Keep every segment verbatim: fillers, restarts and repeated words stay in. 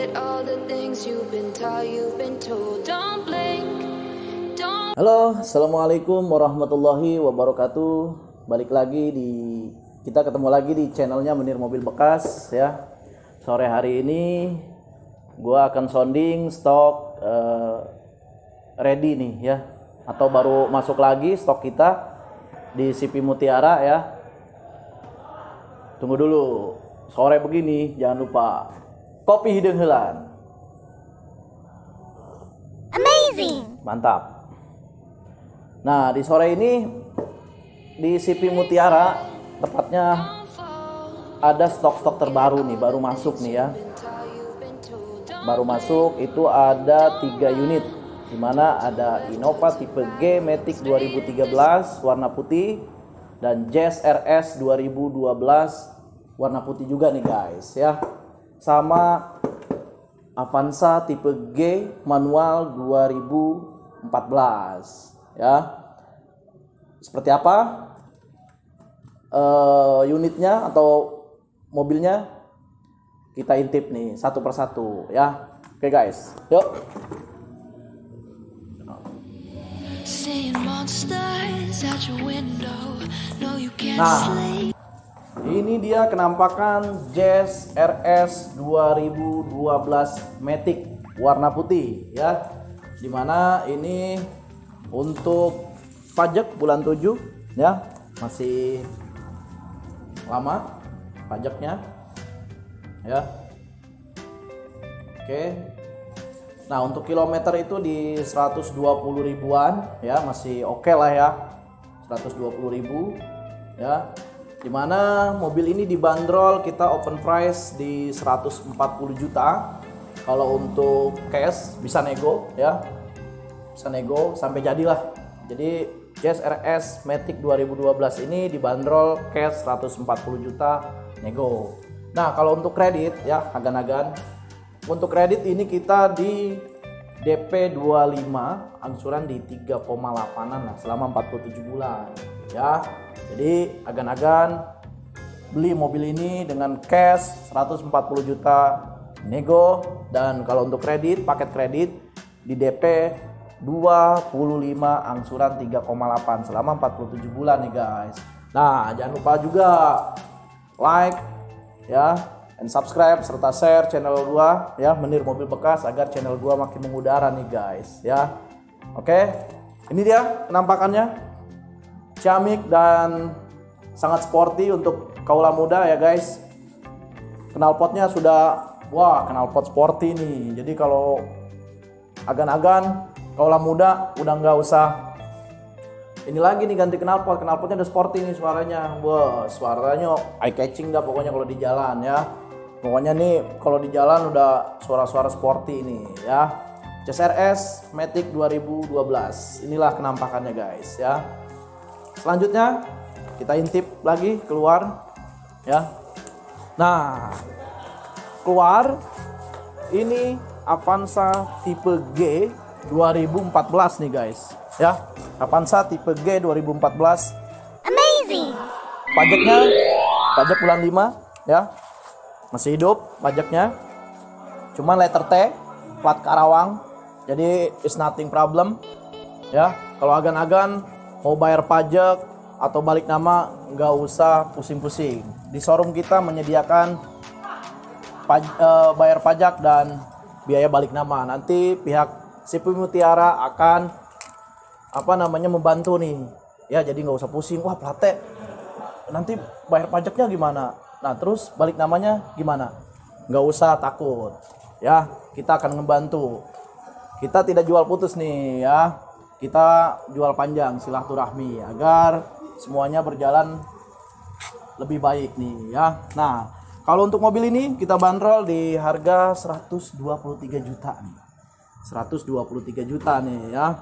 forget all the things you've been taught, you've been told. Don't blink, don't. Halo, assalamualaikum warahmatullahi wabarakatuh. Balik lagi di kita ketemu lagi di channelnya Menir Mobil Bekas ya. Sore hari ini gua akan sounding stok uh, ready nih ya, atau baru masuk lagi stok kita di C P Mutiara ya. Tunggu dulu, sore begini jangan lupa kopi hidung helan. Amazing. Mantap. Nah, di sore ini di C P Mutiara tepatnya ada stok-stok terbaru nih, baru masuk nih ya. Baru masuk itu ada tiga unit, dimana ada Innova tipe G Matic dua ribu tiga belas warna putih dan Jazz R S dua ribu dua belas warna putih juga nih guys ya. Sama Avanza tipe G manual dua ribu empat belas ya. Seperti apa uh, unitnya atau mobilnya, kita intip nih satu persatu ya. Oke guys, yuk. Nah, ini dia kenampakan Jazz R S dua ribu dua belas Matic warna putih ya. Dimana ini untuk pajak bulan tujuh ya, masih lama pajaknya ya. Oke. Nah, untuk kilometer itu di seratus dua puluh ribuan ya, masih oke okay lah ya. seratus dua puluh ribu ya. Dimana mobil ini dibanderol kita open price di seratus empat puluh juta. Kalau untuk cash bisa nego ya. Bisa nego sampai jadilah. Jadi Jazz R S Matic dua ribu dua belas ini dibanderol cash seratus empat puluh juta, nego. Nah, kalau untuk kredit ya, agan-agan. Untuk kredit ini kita di D P dua puluh lima, angsuran di tiga koma delapan lah selama empat puluh tujuh bulan ya. Jadi agan-agan beli mobil ini dengan cash seratus empat puluh juta, nego. Dan kalau untuk kredit, paket kredit di D P dua puluh lima, angsuran tiga koma delapan selama empat puluh tujuh bulan nih guys. Nah, jangan lupa juga like ya, and subscribe serta share channel gua ya, Menir Mobil Bekas, agar channel gua makin mengudara nih guys ya. Oke, ini dia penampakannya, ciamik dan sangat sporty untuk kaula muda ya guys. Knalpotnya sudah, wah, knalpot sporty nih. Jadi kalau agan-agan kaula muda udah nggak usah ini lagi nih, ganti knalpot. Knalpotnya udah sporty nih suaranya. Wah, suaranya eye catching dah pokoknya kalau di jalan ya. Pokoknya nih kalau di jalan udah suara-suara sporty ini ya. Jazz R S Matic dua ribu dua belas. Inilah kenampakannya guys ya. Selanjutnya kita intip lagi keluar ya. Nah, keluar ini Avanza tipe G dua ribu empat belas nih guys ya. Avanza tipe G dua ribu empat belas. Amazing. Pajaknya pajak bulan lima ya. Masih hidup pajaknya. Cuman letter T, plat Karawang. Jadi is nothing problem ya. Kalau agan-agan mau bayar pajak atau balik nama, nggak usah pusing-pusing. Di showroom kita menyediakan paj uh, bayar pajak dan biaya balik nama. Nanti pihak C P Mutiara akan apa namanya membantu nih ya. Jadi nggak usah pusing, wah plate nanti bayar pajaknya gimana, nah terus balik namanya gimana. Nggak usah takut ya, kita akan membantu. Kita tidak jual putus nih ya, kita jual panjang silaturahmi agar semuanya berjalan lebih baik nih ya. Nah, kalau untuk mobil ini kita bandrol di harga seratus dua puluh tiga juta nih. seratus dua puluh tiga juta nih ya.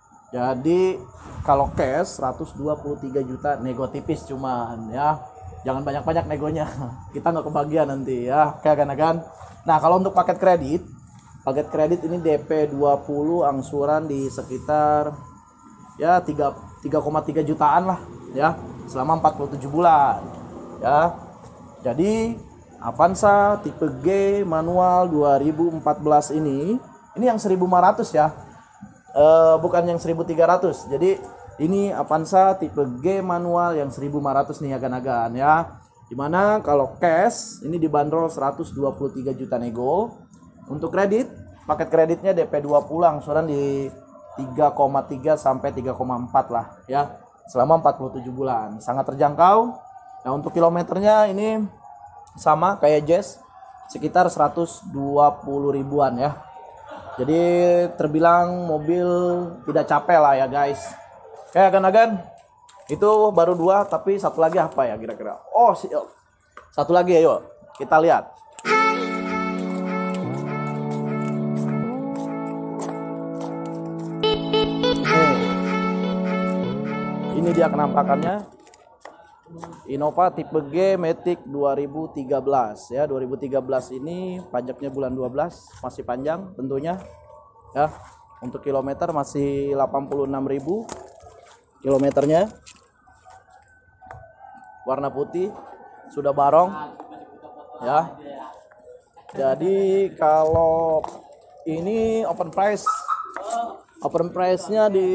Jadi kalau cash seratus dua puluh tiga juta, nego tipis cuman ya. Jangan banyak-banyak negonya. Kita nggak kebagian nanti ya. Oke agan-agan. Nah, kalau untuk paket kredit, paket kredit ini D P dua puluh, angsuran di sekitar ya tiga koma tiga jutaan lah ya selama empat puluh tujuh bulan ya. Jadi Avanza tipe G manual dua ribu empat belas ini, ini yang seribu lima ratus ya, e, bukan yang seribu tiga ratus. Jadi ini Avanza tipe G manual yang seribu lima ratus nih agan-agan ya. Dimana kalau cash ini dibanderol seratus dua puluh tiga juta nego. Untuk kredit, paket kreditnya D P dua puluh angsuran di tiga koma tiga sampai tiga koma empat lah ya, selama empat puluh tujuh bulan, sangat terjangkau. Nah untuk kilometernya ini sama kayak Jazz, sekitar seratus dua puluh ribuan ya. Jadi terbilang mobil tidak capek lah ya guys. Kayak agan-agan itu baru dua, tapi satu lagi apa ya kira-kira? Oh satu lagi ayo kita lihat. Ini dia penampakannya. Innova tipe G Matic dua ribu tiga belas ya. dua ribu tiga belas ini pajaknya bulan dua belas, masih panjang tentunya ya. Untuk kilometer masih delapan puluh enam ribu kilometernya. Warna putih, sudah barong ya. Jadi kalau ini open price, open price-nya di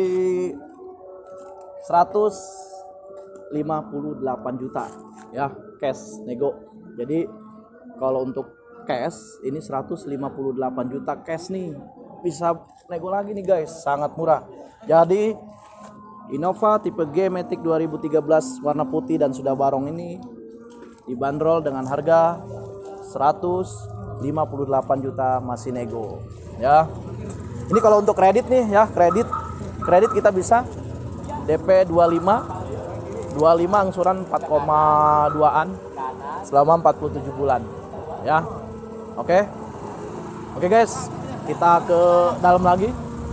seratus lima puluh delapan juta ya, cash nego. Jadi kalau untuk cash ini seratus lima puluh delapan juta cash nih, bisa nego lagi nih guys, sangat murah. Jadi Innova tipe G Matic dua ribu tiga belas warna putih dan sudah barong ini dibanderol dengan harga seratus lima puluh delapan juta, masih nego ya. Ini kalau untuk kredit nih ya, kredit kredit kita bisa D P dua puluh lima dua puluh lima angsuran empat koma dua-an selama empat puluh tujuh bulan ya. Oke. Oke guys, kita ke dalam lagi.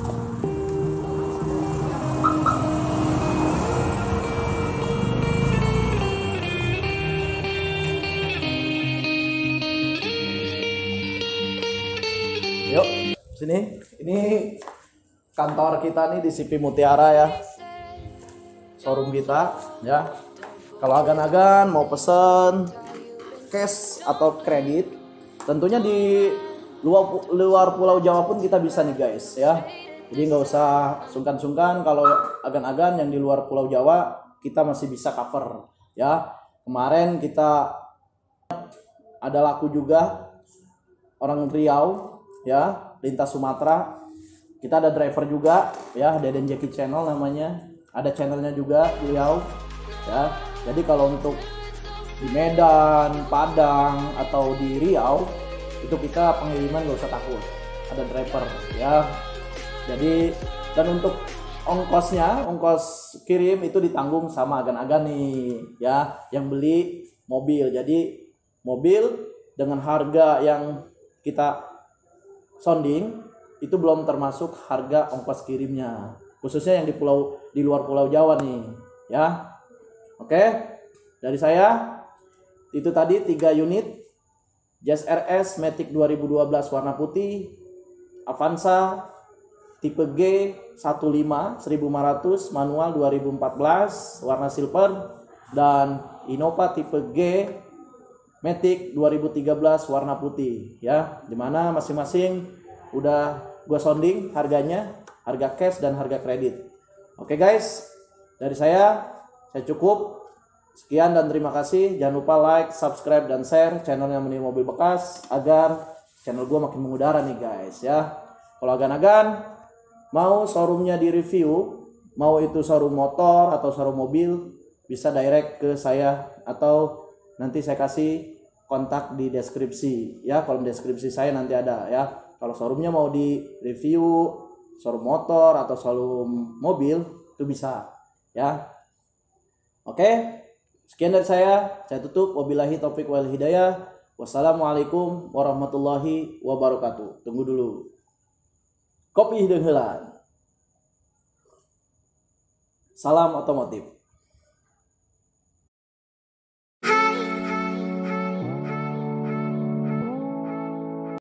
Yuk, sini. Ini kantor kita nih di C P Mutiara ya. Showroom kita ya. Kalau agan-agan mau pesen cash atau kredit, tentunya di luar luar Pulau Jawa pun kita bisa nih guys ya. Jadi nggak usah sungkan-sungkan, kalau agan-agan yang di luar Pulau Jawa kita masih bisa cover ya. Kemarin kita ada laku juga orang Riau ya, lintas Sumatera. Kita ada driver juga ya, Deden Jackie Channel namanya. Ada channelnya juga beliau ya. Jadi kalau untuk di Medan, Padang atau di Riau itu kita pengiriman gak usah takut, ada driver ya. Jadi dan untuk ongkosnya, ongkos kirim itu ditanggung sama agan-agan nih ya, yang beli mobil. Jadi mobil dengan harga yang kita sounding itu belum termasuk harga ongkos kirimnya, khususnya yang di pulau di luar Pulau Jawa nih ya. Oke, dari saya itu tadi tiga unit Jazz R S Matic dua ribu dua belas warna putih, Avanza tipe G lima belas seribu lima ratus manual dua ribu empat belas warna silver, dan Innova tipe G Matic dua ribu tiga belas warna putih ya. Dimana masing-masing udah gua sounding harganya, harga cash dan harga kredit. Oke guys, dari saya saya cukup. Sekian dan terima kasih. Jangan lupa like, subscribe dan share channelnya Meni Mobil Bekas agar channel gua makin mengudara nih guys ya. Kalau agan-agan mau showroomnya di review, mau itu showroom motor atau showroom mobil, bisa direct ke saya atau nanti saya kasih kontak di deskripsi ya. Kolom deskripsi saya nanti ada ya. Kalau showroomnya mau di review, showroom motor atau showroom mobil, itu bisa ya. Oke, sekian dari saya. Saya tutup. Wabillahi taufiq wal hidayah. Wassalamualaikum warahmatullahi wabarakatuh. Tunggu dulu. Kopi deungheulan. Salam otomotif.